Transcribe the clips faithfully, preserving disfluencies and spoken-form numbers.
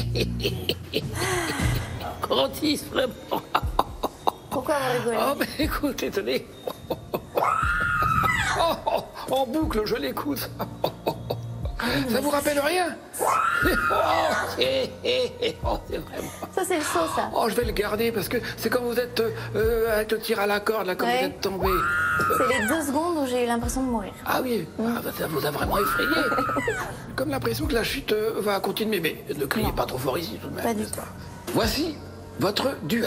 Candice, vraiment. Pourquoi vous rigolez? Oh, ben écoute, étonné. Oh, oh, en boucle, je l'écoute. Ça vous rappelle rien? Oh, eh, eh, eh, oh, c'est vraiment... Ça, c'est le saut, ça. Oh, je vais le garder parce que c'est quand vous êtes euh, avec le tir à la corde, là, quand Ouais. vous êtes tombé. C'est les deux secondes où j'ai eu l'impression de mourir. Ah oui, ah, bah, ça vous a vraiment effrayé. Comme l'impression que la chute euh, va continuer, mais ne criez Non. pas trop fort ici tout de même. Pas du n'est-ce tout. pas? Voici votre duel.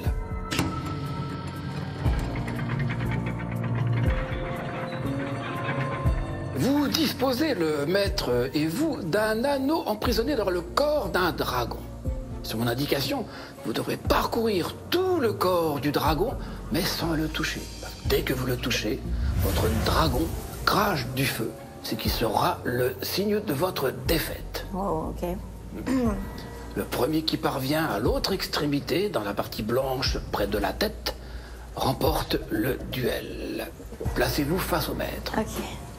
Vous disposez, le maître et vous, d'un anneau emprisonné dans le corps d'un dragon. Sur mon indication, vous devrez parcourir tout le corps du dragon, mais sans le toucher. Dès que vous le touchez, votre dragon crache du feu, ce qui sera le signe de votre défaite. Oh, ok. Le premier qui parvient à l'autre extrémité, dans la partie blanche près de la tête, remporte le duel. Placez-vous face au maître. Ok.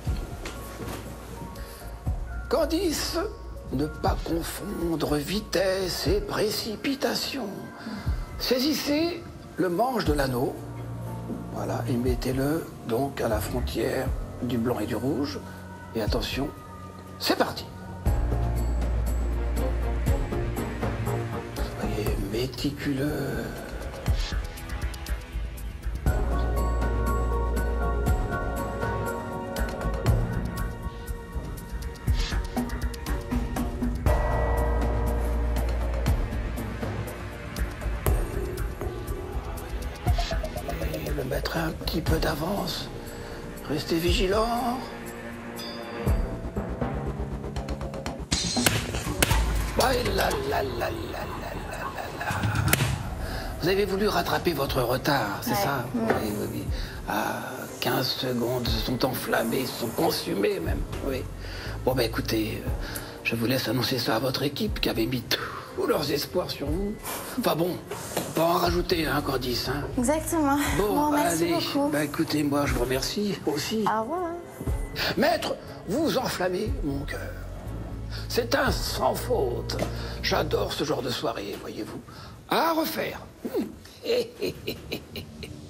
Candice, ne pas confondre vitesse et précipitation. Saisissez le manche de l'anneau, voilà, et mettez-le donc à la frontière du blanc et du rouge. Et attention, c'est parti. Soyez méticuleux. Le mettre un petit peu d'avance. Restez vigilant. Ah, là, là, là, là, là, là, là, là. Vous avez voulu rattraper votre retard, c'est Ouais. ça? Mm. Oui, oui, oui. Ah, quinze secondes se sont enflammées, se sont consumées même. Oui. Bon, ben écoutez, euh, je vous laisse annoncer ça à votre équipe qui avait mis tous leurs espoirs sur vous. Enfin bon, on va en rajouter, hein, Candice, hein. Exactement. Bon, merci allez, beaucoup. bah écoutez, moi je vous remercie aussi. Au revoir. Maître, vous enflammez mon cœur. C'est un sans faute. J'adore ce genre de soirée, voyez-vous. À refaire. Hum. Hé, hé, hé, hé, hé.